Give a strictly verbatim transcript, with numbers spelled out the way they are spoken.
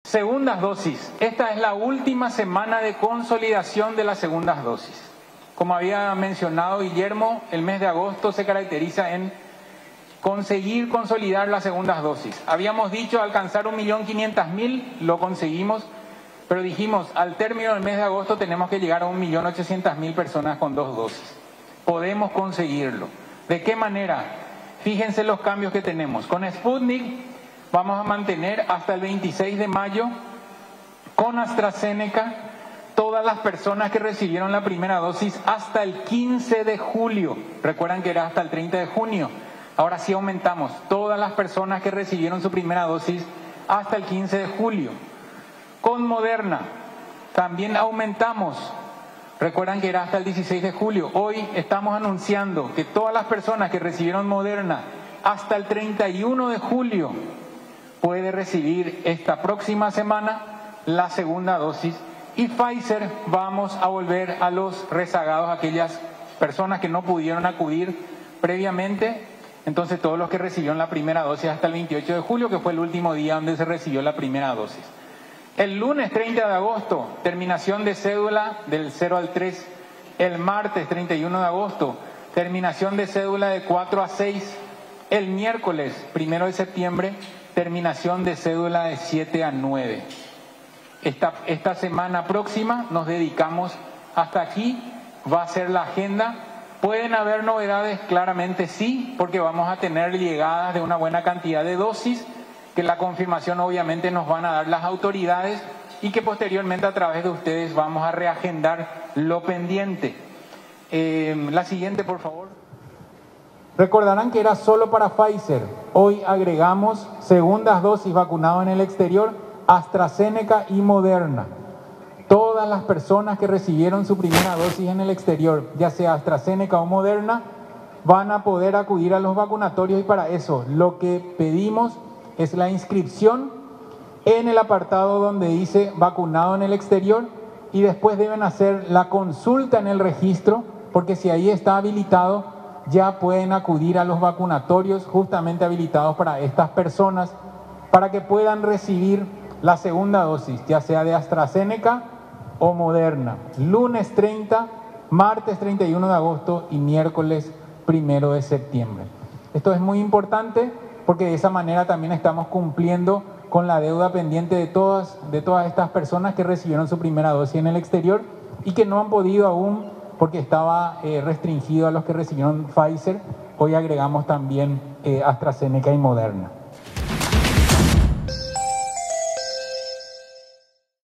Segundas dosis. Esta es la última semana de consolidación de las segundas dosis. Como había mencionado Guillermo, el mes de agosto se caracteriza en conseguir consolidar las segundas dosis. Habíamos dicho alcanzar un millón quinientas mil, lo conseguimos, pero dijimos al término del mes de agosto tenemos que llegar a un millón ochocientas mil personas con dos dosis. Podemos conseguirlo. ¿De qué manera? Fíjense los cambios que tenemos. Con Sputnik vamos a mantener hasta el veintiséis de mayo, con AstraZeneca, todas las personas que recibieron la primera dosis hasta el quince de julio. Recuerdan que era hasta el treinta de junio. Ahora sí aumentamos. Todas las personas que recibieron su primera dosis hasta el quince de julio. Con Moderna también aumentamos. Recuerdan que era hasta el dieciséis de julio. Hoy estamos anunciando que todas las personas que recibieron Moderna hasta el treinta y uno de julio puede recibir esta próxima semana la segunda dosis. Y Pfizer vamos a volver a los rezagados, aquellas personas que no pudieron acudir previamente. Entonces todos los que recibieron la primera dosis hasta el veintiocho de julio, que fue el último día donde se recibió la primera dosis. El lunes treinta de agosto, terminación de cédula del cero al tres. El martes treinta y uno de agosto, terminación de cédula de cuatro a seis. El miércoles primero de septiembre, terminación de cédula de siete a nueve. Esta, esta semana próxima nos dedicamos hasta aquí, va a ser la agenda. ¿Pueden haber novedades? Claramente sí, porque vamos a tener llegadas de una buena cantidad de dosis, que la confirmación obviamente nos van a dar las autoridades y que posteriormente a través de ustedes vamos a reagendar lo pendiente. Eh, la siguiente, por favor. Recordarán que era solo para Pfizer. Hoy agregamos segundas dosis vacunados en el exterior, AstraZeneca y Moderna. Todas las personas que recibieron su primera dosis en el exterior, ya sea AstraZeneca o Moderna, van a poder acudir a los vacunatorios y para eso lo que pedimos es la inscripción en el apartado donde dice vacunado en el exterior y después deben hacer la consulta en el registro, porque si ahí está habilitado ya pueden acudir a los vacunatorios justamente habilitados para estas personas para que puedan recibir la segunda dosis, ya sea de AstraZeneca o Moderna. Lunes treinta, martes treinta y uno de agosto y miércoles primero de septiembre. Esto es muy importante porque de esa manera también estamos cumpliendo con la deuda pendiente de todas, de todas estas personas que recibieron su primera dosis en el exterior y que no han podido aún porque estaba eh, restringido a los que recibieron Pfizer. Hoy agregamos también eh, AstraZeneca y Moderna.